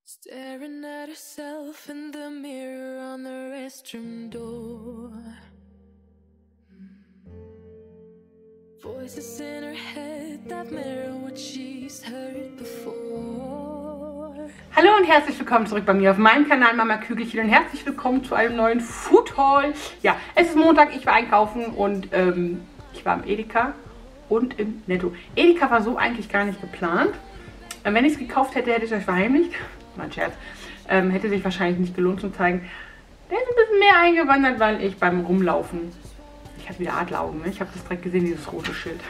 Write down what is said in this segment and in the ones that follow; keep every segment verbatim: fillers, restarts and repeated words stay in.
Staring at herself in the mirror on the restroom door. Voices in her head that mirror what she's heard before. Hallo und herzlich willkommen zurück bei mir auf meinem Kanal Mama Kügelchen und herzlich willkommen zu einem neuen Food Haul. Ja, es ist Montag, ich war einkaufen und ähm, ich war im Edeka und im Netto. Edeka war so eigentlich gar nicht geplant. Ähm, wenn ich es gekauft hätte, hätte ich euch verheimlicht. Mein Scherz. Ähm, hätte sich wahrscheinlich nicht gelohnt zu zeigen. Der ist ein bisschen mehr eingewandert, weil ich beim Rumlaufen... Ich habe wieder Adleraugen, ne? Ich habe das direkt gesehen, dieses rote Schild.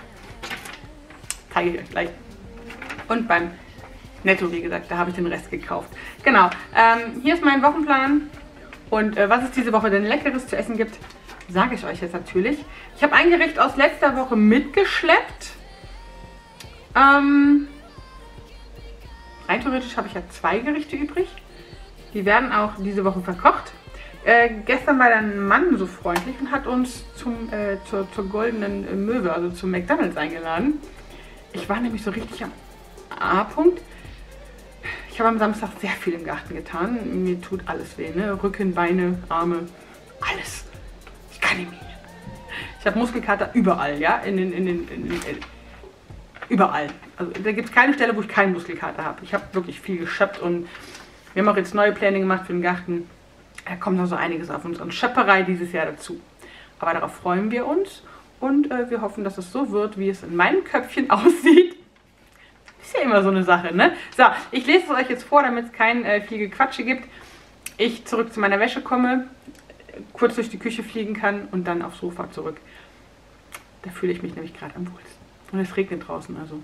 Zeige ich euch gleich. Und beim Netto, wie gesagt, da habe ich den Rest gekauft. Genau. Ähm, hier ist mein Wochenplan. Und äh, was es diese Woche denn Leckeres zu essen gibt, sage ich euch jetzt natürlich. Ich habe ein Gericht aus letzter Woche mitgeschleppt. Ähm... Rein theoretisch habe ich ja zwei Gerichte übrig. Die werden auch diese Woche verkocht. Äh, gestern war dein Mann so freundlich und hat uns zum, äh, zur, zur goldenen Möwe, also zum McDonald's eingeladen. Ich war nämlich so richtig am A-Punkt. Ich habe am Samstag sehr viel im Garten getan. Mir tut alles weh, ne? Rücken, Beine, Arme, alles. Ich kann nicht mehr. Ich habe Muskelkater überall, ja? In den, in den, in den, in überall. Also da gibt es keine Stelle, wo ich keinen Muskelkater habe. Ich habe wirklich viel geschöpft und wir haben auch jetzt neue Pläne gemacht für den Garten. Da kommt noch so einiges auf uns und Schöpperei dieses Jahr dazu. Aber darauf freuen wir uns und äh, wir hoffen, dass es so wird, wie es in meinem Köpfchen aussieht. Ist ja immer so eine Sache, ne? So, ich lese es euch jetzt vor, damit es kein äh, viel Gequatsche gibt. Ich zurück zu meiner Wäsche komme, kurz durch die Küche fliegen kann und dann aufs Sofa zurück. Da fühle ich mich nämlich gerade am wohlsten. Und es regnet draußen, also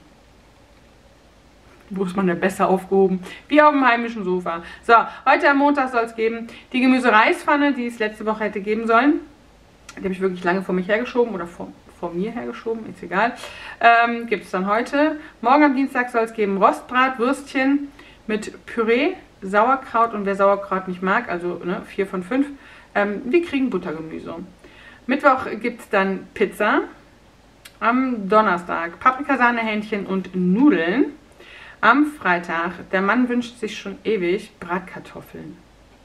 wo ist man denn besser aufgehoben? Wie auf dem heimischen Sofa. So, heute am Montag soll es geben die Gemüse-Reispfanne, die es letzte Woche hätte geben sollen. Die habe ich wirklich lange vor mich hergeschoben oder vor, vor mir hergeschoben, ist egal. Ähm, gibt es dann heute. Morgen am Dienstag soll es geben Rostbratwürstchen mit Püree, Sauerkraut und wer Sauerkraut nicht mag, also ne, vier von fünf, ähm, wir kriegen Buttergemüse. Mittwoch gibt es dann Pizza. Am Donnerstag Paprikasahnehähnchen und Nudeln. Am Freitag, der Mann wünscht sich schon ewig Bratkartoffeln.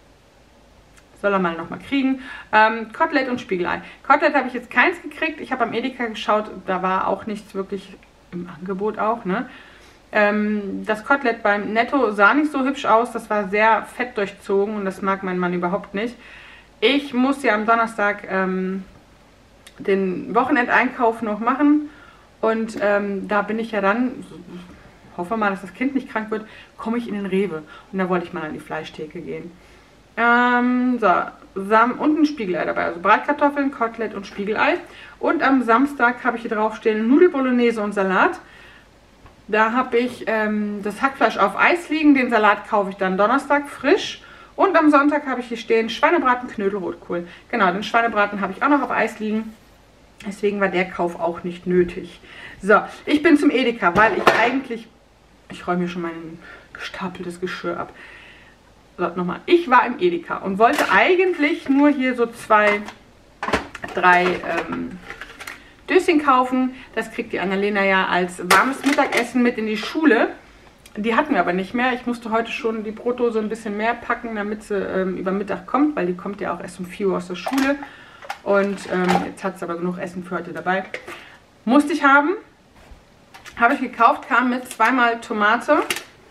Soll er mal nochmal kriegen. Ähm, Kotelett und Spiegelei. Kotelett habe ich jetzt keins gekriegt. Ich habe am Edeka geschaut, da war auch nichts wirklich im Angebot auch. Ne? Ähm, das Kotelett beim Netto sah nicht so hübsch aus. Das war sehr fett durchzogen und das mag mein Mann überhaupt nicht. Ich muss ja am Donnerstag... Ähm, den Wochenendeinkauf noch machen und ähm, da bin ich ja dann, hoffe mal, dass das Kind nicht krank wird, komme ich in den Rewe und da wollte ich mal an die Fleischtheke gehen. Ähm, so, Sam und ein Spiegelei dabei, also Bratkartoffeln, Kotelett und Spiegelei und am Samstag habe ich hier draufstehen Nudelbolognese und Salat. Da habe ich ähm, das Hackfleisch auf Eis liegen, den Salat kaufe ich dann Donnerstag frisch. Und am Sonntag habe ich hier stehen Schweinebraten, Knödel, Rotkohl. Genau, den Schweinebraten habe ich auch noch auf Eis liegen. Deswegen war der Kauf auch nicht nötig. So, ich bin zum Edeka, weil ich eigentlich... Ich räume hier schon mein gestapeltes Geschirr ab. So, nochmal. Ich war im Edeka und wollte eigentlich nur hier so zwei, drei ähm, Döschen kaufen. Das kriegt die Annalena ja als warmes Mittagessen mit in die Schule. Die hatten wir aber nicht mehr. Ich musste heute schon die Brotdose ein bisschen mehr packen, damit sie ähm, über Mittag kommt, weil die kommt ja auch erst um vier Uhr aus der Schule. Und ähm, jetzt hat es aber genug Essen für heute dabei. Musste ich haben. Habe ich gekauft, kam mit zweimal Tomate.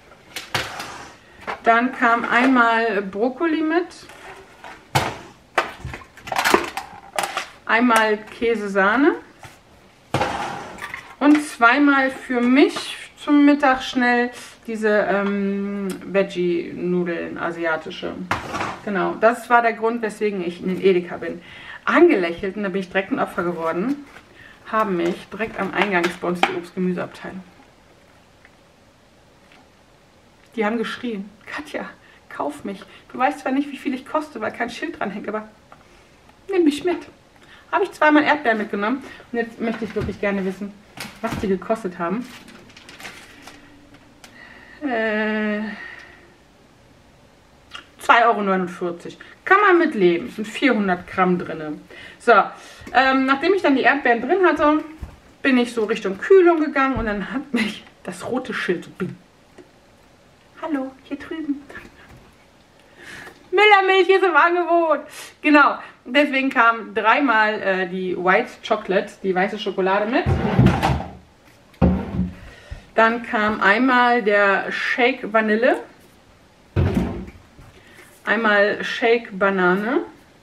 Dann kam einmal Brokkoli mit. Einmal Käsesahne. Und zweimal für mich zum Mittag schnell diese ähm, Veggie-Nudeln, asiatische. Genau, das war der Grund, weswegen ich in den Edeka bin. Angelächelt, und da bin ich direkt ein Opfer geworden, haben mich direkt am Eingang bei uns die Obst-Gemüseabteilung. Die haben geschrien, Katja, kauf mich. Du weißt zwar nicht, wie viel ich koste, weil kein Schild dran hängt, aber nimm mich mit. Habe ich zweimal Erdbeeren mitgenommen und jetzt möchte ich wirklich gerne wissen, was die gekostet haben. Äh, zwei Euro neunundvierzig. Kann man mit leben. Es sind vierhundert Gramm drin. So, ähm, nachdem ich dann die Erdbeeren drin hatte, bin ich so Richtung Kühlung gegangen und dann hat mich das rote Schild so bing. Hallo, hier drüben. Milch ist im Angebot. Genau, deswegen kam dreimal äh, die White Chocolate, die weiße Schokolade mit. Dann kam einmal der Shake Vanille, einmal Shake Banane,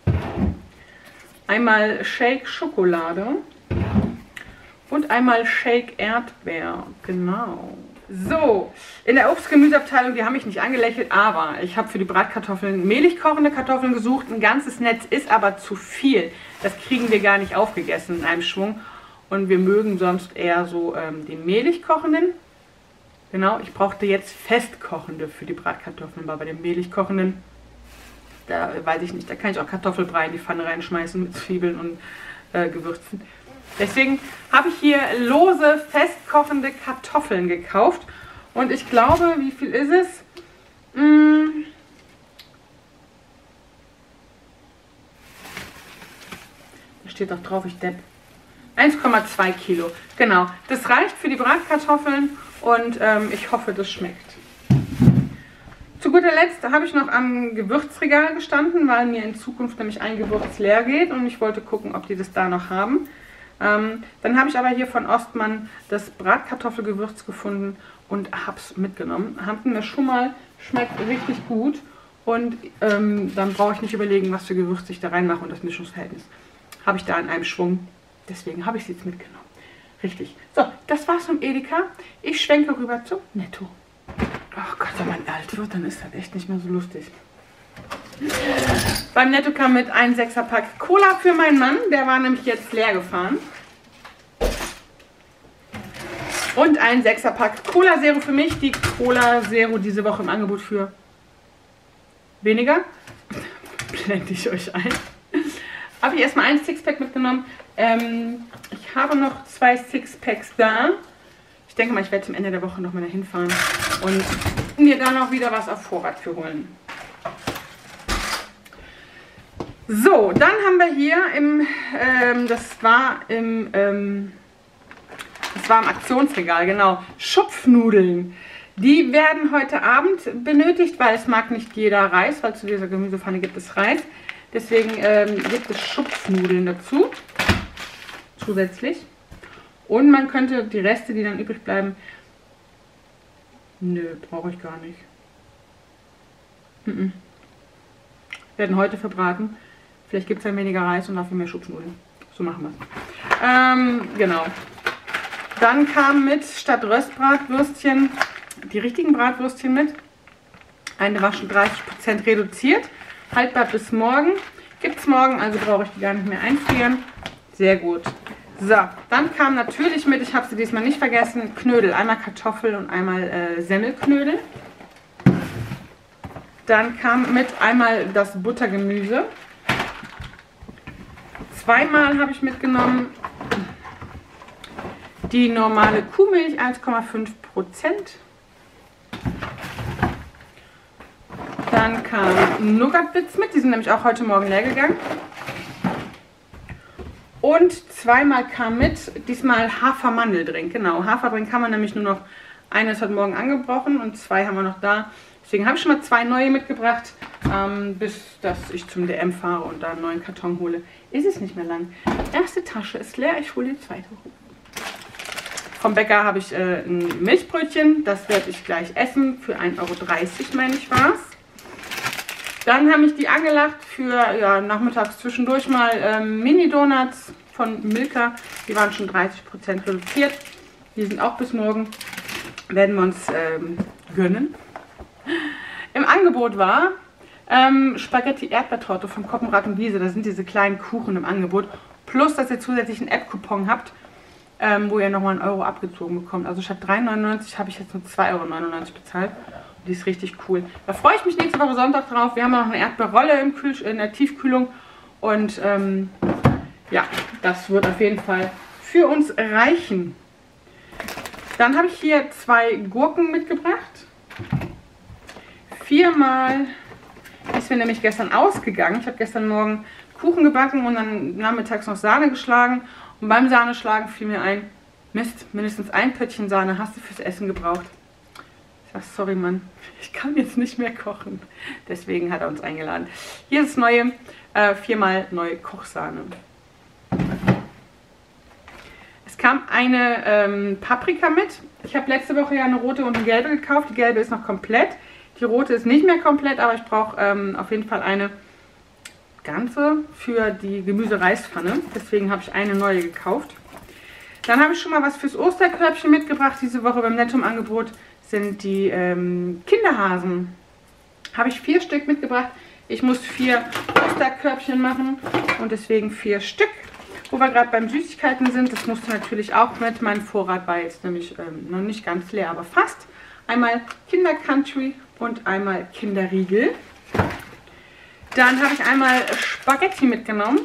einmal Shake Schokolade und einmal Shake Erdbeer. Genau. So, in der Obst-Gemüseabteilung, die haben mich nicht angelächelt, aber ich habe für die Bratkartoffeln mehlig kochende Kartoffeln gesucht. Ein ganzes Netz ist aber zu viel. Das kriegen wir gar nicht aufgegessen in einem Schwung. Und wir mögen sonst eher so ähm, die mehlig kochenden. Genau, ich brauchte jetzt festkochende für die Bratkartoffeln, aber bei den mehlig kochenden, da weiß ich nicht, da kann ich auch Kartoffelbrei in die Pfanne reinschmeißen mit Zwiebeln und äh, Gewürzen. Deswegen habe ich hier lose, festkochende Kartoffeln gekauft. Und ich glaube, wie viel ist es? Hm. Da steht doch drauf, ich depp. eins Komma zwei Kilo. Genau, das reicht für die Bratkartoffeln und ähm, ich hoffe, das schmeckt. Zu guter Letzt habe ich noch am Gewürzregal gestanden, weil mir in Zukunft nämlich ein Gewürz leer geht und ich wollte gucken, ob die das da noch haben. Ähm, dann habe ich aber hier von Ostmann das Bratkartoffelgewürz gefunden und habe es mitgenommen. Hatten wir schon mal, schmeckt richtig gut und ähm, dann brauche ich nicht überlegen, was für Gewürz ich da reinmache und das Mischungsverhältnis habe ich da in einem Schwung. Deswegen habe ich es jetzt mitgenommen. Richtig. So, das war's vom Edeka. Ich schwenke rüber zu Netto. Ach Gott, wenn man alt wird, dann ist das echt nicht mehr so lustig. Beim Netto kam mit ein Sechserpack Cola für meinen Mann. Der war nämlich jetzt leer gefahren. Und ein Sechserpack Cola Zero für mich. Die Cola Zero diese Woche im Angebot für weniger. Blende ich euch ein. Habe ich erstmal ein Sixpack mitgenommen. Ähm, ich habe noch zwei Sixpacks da. Ich denke mal, ich werde zum Ende der Woche noch mal dahin fahren und mir da noch wieder was auf Vorrat für holen. So, dann haben wir hier im, ähm, das war im, ähm, das war im Aktionsregal, genau, Schupfnudeln. Die werden heute Abend benötigt, weil es mag nicht jeder Reis, weil zu dieser Gemüsepfanne gibt es Reis. Deswegen ähm, gibt es Schupfnudeln dazu, zusätzlich. Und man könnte die Reste, die dann übrig bleiben, nö, brauche ich gar nicht. Mm-mm. Werden heute verbraten. Vielleicht gibt es dann weniger Reis und dafür mehr Schupfnudeln. So machen wir es. Ähm, genau. Dann kam mit statt Röstbratwürstchen die richtigen Bratwürstchen mit. Eine war schon dreißig Prozent reduziert. Haltbar bis morgen. Gibt es morgen, also brauche ich die gar nicht mehr einfrieren. Sehr gut. So, dann kam natürlich mit, ich habe sie diesmal nicht vergessen, Knödel. Einmal Kartoffel und einmal äh, Semmelknödel. Dann kam mit einmal das Buttergemüse. Zweimal habe ich mitgenommen die normale Kuhmilch, eins Komma fünf Prozent. Dann kam Nougat-Bits mit, die sind nämlich auch heute Morgen leer gegangen. Und zweimal kam mit, diesmal Hafermandeldrink. Genau, Haferdrink haben wir nämlich nur noch, eine ist heute Morgen angebrochen und zwei haben wir noch da. Deswegen habe ich schon mal zwei neue mitgebracht, ähm, bis dass ich zum D M fahre und da einen neuen Karton hole. Ist es nicht mehr lang. Erste Tasche ist leer, ich hole die zweite hoch. Vom Bäcker habe ich äh, ein Milchbrötchen, das werde ich gleich essen, für ein Euro dreißig meine ich war es. Dann habe ich die angelacht für ja, nachmittags zwischendurch mal ähm, Mini-Donuts von Milka. Die waren schon dreißig Prozent reduziert. Die sind auch bis morgen. Werden wir uns ähm, gönnen. Im Angebot war ähm, Spaghetti Erdbeertorte von Koppenrad und Wiese. Da sind diese kleinen Kuchen im Angebot. Plus, dass ihr zusätzlich einen App-Coupon habt, ähm, wo ihr nochmal einen Euro abgezogen bekommt. Also statt drei neunundneunzig habe ich jetzt nur zwei Euro neunundneunzig bezahlt. Die ist richtig cool. Da freue ich mich nächste Woche Sonntag drauf. Wir haben noch eine Erdbeerrolle im Kühl in der Tiefkühlung. Und ähm, ja, das wird auf jeden Fall für uns reichen. Dann habe ich hier zwei Gurken mitgebracht. Viermal ist mir nämlich gestern ausgegangen. Ich habe gestern Morgen Kuchen gebacken und dann nachmittags noch Sahne geschlagen. Und beim Sahneschlagen fiel mir ein, Mist, mindestens ein Pöttchen Sahne hast du fürs Essen gebraucht. Was, sorry Mann, ich kann jetzt nicht mehr kochen. Deswegen hat er uns eingeladen. Hier ist das neue, äh, viermal neue Kochsahne. Es kam eine ähm, Paprika mit. Ich habe letzte Woche ja eine rote und eine gelbe gekauft. Die gelbe ist noch komplett. Die rote ist nicht mehr komplett, aber ich brauche ähm, auf jeden Fall eine ganze für die Gemüse-Reispfanne. Deswegen habe ich eine neue gekauft. Dann habe ich schon mal was fürs Osterkörbchen mitgebracht. Diese Woche beim Netto im Angebot sind die ähm, Kinderhasen. Habe ich vier Stück mitgebracht. Ich muss vier Osterkörbchen machen und deswegen vier Stück. Wo wir gerade beim Süßigkeiten sind, das musste natürlich auch mit. Mein Vorrat war jetzt nämlich ähm, noch nicht ganz leer, aber fast. Einmal Kinder Country und einmal Kinderriegel. Dann habe ich einmal Spaghetti mitgenommen.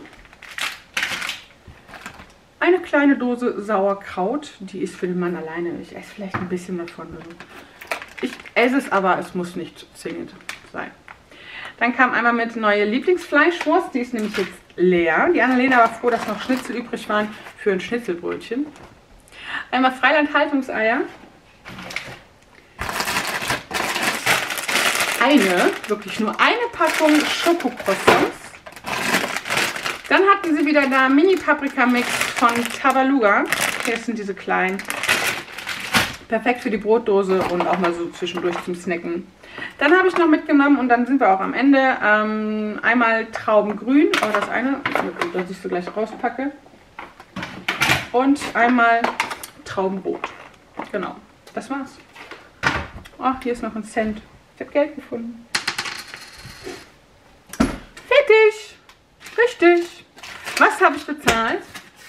Eine kleine Dose Sauerkraut. Die ist für den Mann alleine. Ich esse vielleicht ein bisschen davon. Ich esse es, aber es muss nicht zwingend sein. Dann kam einmal mit neue Lieblingsfleischwurst. Die ist nämlich jetzt leer. Die Annalena war froh, dass noch Schnitzel übrig waren für ein Schnitzelbrötchen. Einmal Freiland-Haltungseier. Eine, wirklich nur eine Packung Schokocroissants. Dann hatten sie wieder da Mini-Paprika-Mix von Tabaluga. Hier sind diese kleinen. Perfekt für die Brotdose und auch mal so zwischendurch zum Snacken. Dann habe ich noch mitgenommen und dann sind wir auch am Ende. Ähm, einmal Traubengrün, aber das eine, das ich so gleich rauspacke. Und einmal Traubenrot. Genau, das war's. Ach, hier ist noch ein Cent. Ich habe Geld gefunden. Fertig. Richtig. Was habe ich bezahlt?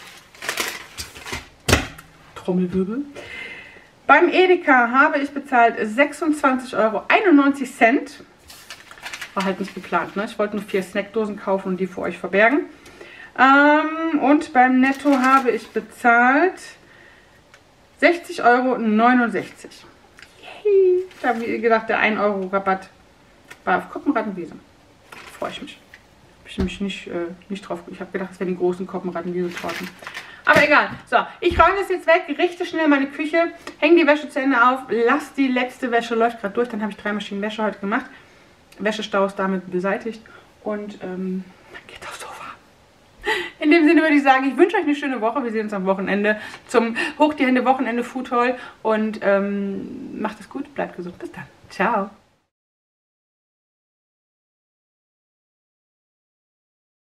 Trommelwirbel. Beim Edeka habe ich bezahlt sechsundzwanzig Euro einundneunzig. War halt nicht geplant, ne? Ich wollte nur vier Snackdosen kaufen und die für euch verbergen. Ähm, und beim Netto habe ich bezahlt sechzig Euro neunundsechzig. Yay. Da habe ich gedacht, der ein Euro Rabatt war auf Koppenratenwiese. Freue ich mich. Habe ich nämlich nicht, äh, nicht drauf. Ich habe gedacht, es wären die großen Koppenratenwiese-Torten. Aber egal. So, ich räume das jetzt weg, richte schnell meine Küche, hänge die Wäsche zu Ende auf, lasse die letzte Wäsche, läuft gerade durch. Dann habe ich drei Maschinen Wäsche heute gemacht. Wäschestau ist damit beseitigt. Und ähm, dann geht aufs Sofa. In dem Sinne würde ich sagen, ich wünsche euch eine schöne Woche. Wir sehen uns am Wochenende zum Hoch die Hände Wochenende Food Haul. Und ähm, macht es gut, bleibt gesund. Bis dann. Ciao.